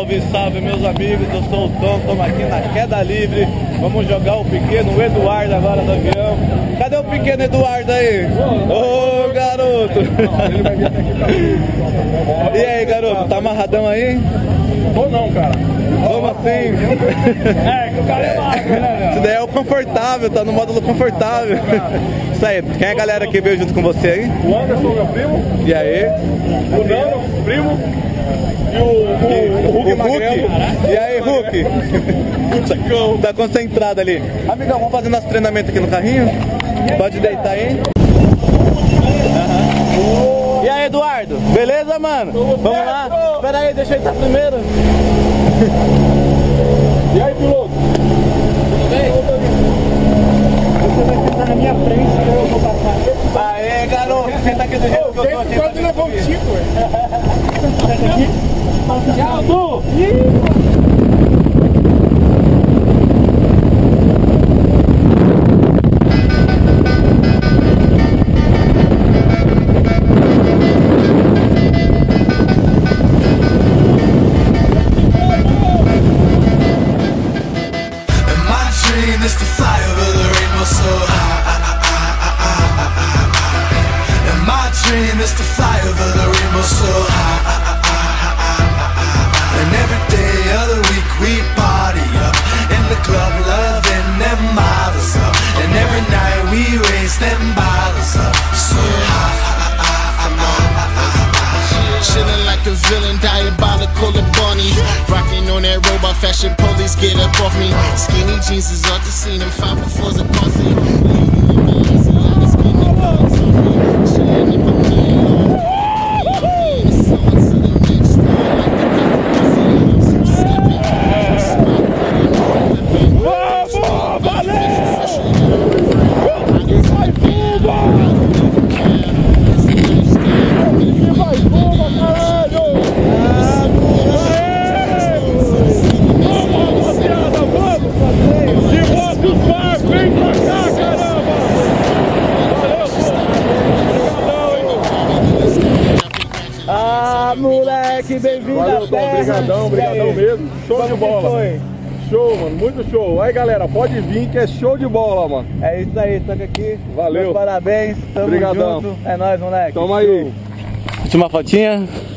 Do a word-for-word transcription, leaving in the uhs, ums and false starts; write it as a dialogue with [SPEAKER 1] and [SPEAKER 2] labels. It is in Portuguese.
[SPEAKER 1] Salve, salve meus amigos, eu sou o Tom, estamos aqui na queda livre. Vamos jogar o pequeno Eduardo agora do avião. Cadê o pequeno Eduardo aí? Ô oh, garoto! E aí garoto, tá amarradão aí?
[SPEAKER 2] Ou não, cara?
[SPEAKER 1] Como assim?
[SPEAKER 2] É, que o cara é magro, né?
[SPEAKER 1] Isso daí é o confortável, tá no módulo confortável. Isso aí, quem é a galera que veio junto com você aí?
[SPEAKER 2] O Anderson, meu primo.
[SPEAKER 1] E aí?
[SPEAKER 2] O Nano, primo. E o, o, o Hulk
[SPEAKER 1] o
[SPEAKER 2] Magrelo.
[SPEAKER 1] E aí, Hulk? Tá concentrado ali. Amigão, vamos fazer nosso treinamento aqui no carrinho? Pode deitar aí. Uhum. E aí, Eduardo? Beleza, mano? Vamos lá? Espera aí, deixa eu entrar primeiro.
[SPEAKER 2] E aí, piloto?
[SPEAKER 1] Tudo bem?
[SPEAKER 2] Você vai sentar na minha frente e eu vou passar.
[SPEAKER 1] Aê, garoto, senta aqui do jeito que eu tô aqui.
[SPEAKER 2] Quase levou um tico, ué. Aqui. Tchau, Du!
[SPEAKER 3] Is to fly over the rainbow so high. And my dream is to fly over the rainbow so high. And every day of the week we party up in the club, loving them models up. And every night we raise them bottles up so high.
[SPEAKER 4] Chillin' like a villain, diabolical and bunny. Rockin' on that robot fashion, police get up off me. Skinny jeans is off the scene, and five befores a posse.
[SPEAKER 1] Ah, moleque, bem-vindo à
[SPEAKER 2] Valeu, Tom,
[SPEAKER 1] terra.
[SPEAKER 2] brigadão, brigadão mesmo. Show
[SPEAKER 1] Como
[SPEAKER 2] de bola.
[SPEAKER 1] foi?
[SPEAKER 2] Show, mano, muito show. Aí, galera, pode vir que é show de bola, mano.
[SPEAKER 1] É isso aí, toca aqui.
[SPEAKER 2] Valeu.
[SPEAKER 1] Meus parabéns, tamo
[SPEAKER 2] Obrigadão.
[SPEAKER 1] junto. É nóis, moleque.
[SPEAKER 2] Tamo aí.
[SPEAKER 1] Última fotinha.